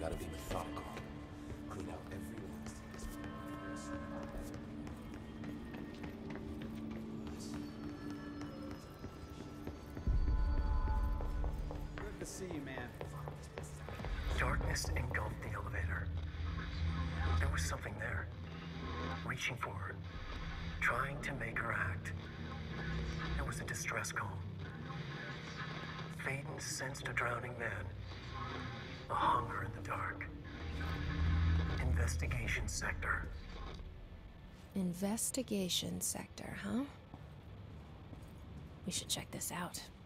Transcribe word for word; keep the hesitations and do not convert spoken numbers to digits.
gotta be methodical. Clean out every last. Good to see you, man. Darkness engulfed the elevator. There was something there, reaching for her, trying to make her act. It was a distress call. Faden sensed a drowning man, a hunger in the dark. Investigation sector. Investigation sector, huh? We should check this out.